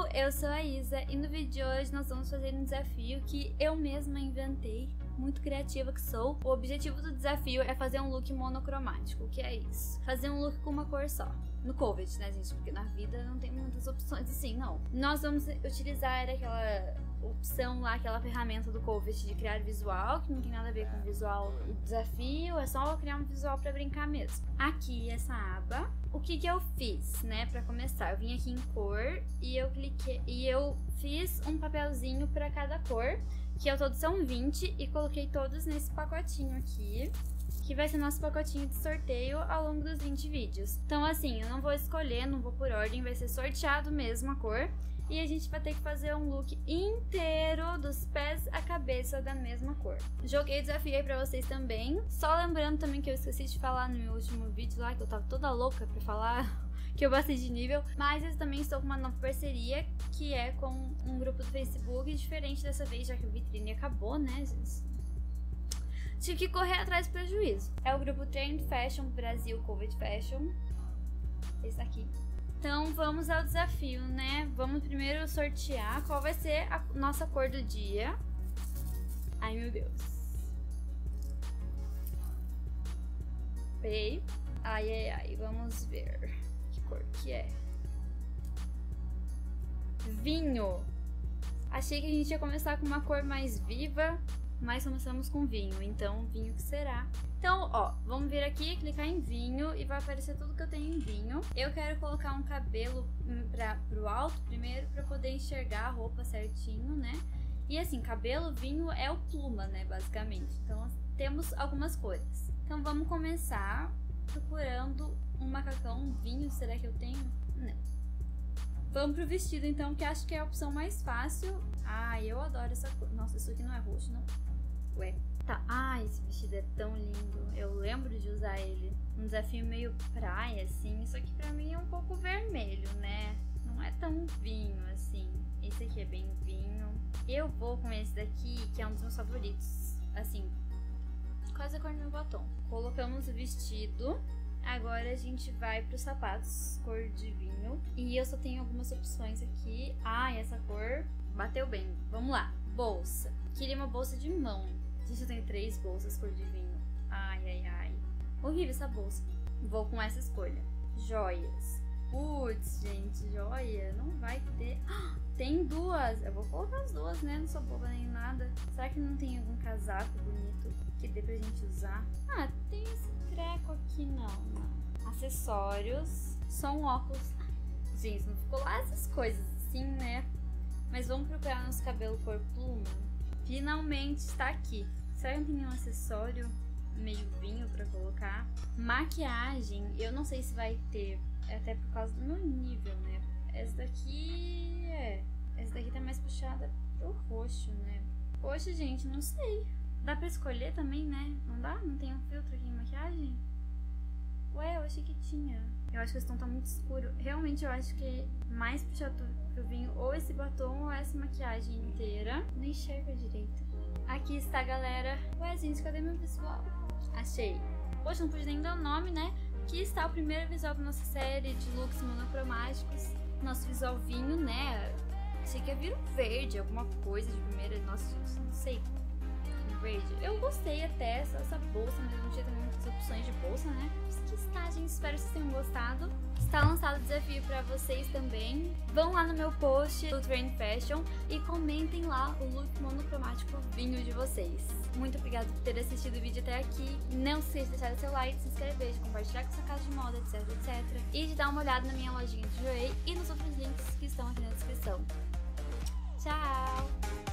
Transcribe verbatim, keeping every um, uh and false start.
eu sou a Isa e no vídeo de hoje nós vamos fazer um desafio que eu mesma inventei, muito criativa que sou. O objetivo do desafio é fazer um look monocromático. O que é isso? Fazer um look com uma cor só. No COVID, né, gente? Porque na vida não tem muitas opções assim, não. Nós vamos utilizar aquela opção lá, aquela ferramenta do COVID de criar visual, que não tem nada a ver com visual e desafio, é só criar um visual pra brincar mesmo. Aqui, essa aba. O que que eu fiz, né, pra começar? Eu vim aqui em cor e eu cliquei e eu fiz um papelzinho pra cada cor, que ao todo são vinte, e coloquei todos nesse pacotinho aqui, que vai ser nosso pacotinho de sorteio ao longo dos vinte vídeos. Então assim, eu não vou escolher, não vou por ordem, vai ser sorteado mesmo a cor. E a gente vai ter que fazer um look inteiro, dos pés à cabeça, da mesma cor. Joguei o desafio aí pra vocês também. Só lembrando também que eu esqueci de falar no meu último vídeo lá, que eu tava toda louca pra falar que eu bastei de nível. Mas eu também estou com uma nova parceria, que é com um grupo do Facebook, diferente dessa vez, já que o Vitrine acabou, né, gente? Tive que correr atrás do prejuízo. É o grupo Trend Fashion Brasil Covid Fashion. Esse aqui. Então vamos ao desafio, né? Vamos primeiro sortear qual vai ser a nossa cor do dia. Ai, meu Deus. Pei. Ai, ai, ai. Vamos ver que cor que é. Vinho. Achei que a gente ia começar com uma cor mais viva, mas começamos com vinho, então vinho que será. Então, ó, vamos vir aqui, clicar em vinho e vai aparecer tudo que eu tenho em vinho. Eu quero colocar um cabelo pra, pro alto primeiro, pra poder enxergar a roupa certinho, né? E assim, cabelo, vinho é o pluma, né, basicamente. Então, temos algumas cores. Então, vamos começar procurando um macacão, um vinho, será que eu tenho? Não. Vamos pro vestido, então, que acho que é a opção mais fácil. Ah, eu adoro essa cor. Nossa, isso aqui não é roxo, não? Ué. Tá. Ah, esse vestido é tão lindo. Eu lembro de usar ele. Um desafio meio praia, assim. Isso aqui pra mim é um pouco vermelho, né? Não é tão vinho, assim. Esse aqui é bem vinho. Eu vou com esse daqui, que é um dos meus favoritos. Assim, quase a cor do meu batom. Colocamos o vestido. Agora a gente vai pros sapatos, cor de vinho. E eu só tenho algumas opções aqui. Ah, essa cor bateu bem. Vamos lá. Bolsa. Queria uma bolsa de mão. Gente, eu tenho três bolsas cor de vinho. Ai, ai, ai. Horrível essa bolsa. Vou com essa escolha. Joias. Putz, gente, joia. Não vai ter. Ah, tem duas. Eu vou colocar as duas, né? Não sou boba nem nada. Será que não tem algum casaco bonito que dê pra gente usar? Ah, tem esse treco aqui, não. não. Acessórios. Só um óculos. Gente, não ficou lá essas coisas assim, né? Mas vamos procurar nosso cabelo cor pluma. Finalmente está aqui. Será que não tem nenhum acessório meio vinho pra colocar? Maquiagem, eu não sei se vai ter, até por causa do meu nível, né? Essa daqui é... Essa daqui tá mais puxada pro roxo, né? Poxa, gente, não sei. Dá pra escolher também, né? Não dá? Não tem um filtro aqui em maquiagem? Ué, eu achei que tinha. Eu acho que esse tom tá muito escuro. Realmente eu acho que mais puxado pro vinho ou esse batom ou essa maquiagem inteira. Não enxerga direito. Aqui está, galera. Ué, gente, cadê meu visual? Achei. Poxa, não pude nem dar o nome, né? Aqui está o primeiro visual da nossa série de looks monocromáticos. Nosso visual vinho, né? Achei que ia vir um verde, alguma coisa de primeira. Nossa, gente, não sei. Verde. Eu gostei até, só essa bolsa, mas não tinha também muitas opções de bolsa, né? Aqui está, gente. Espero que vocês tenham gostado. Está lançado o desafio pra vocês também. Vão lá no meu post do Trend Fashion e comentem lá o look monocromático vinho de vocês. Muito obrigada por ter assistido o vídeo até aqui. Não se esqueça de deixar o seu like, se inscrever, de compartilhar com sua casa de moda, etc, etcétera. E de dar uma olhada na minha lojinha de joelho e nos outros links que estão aqui na descrição. Tchau!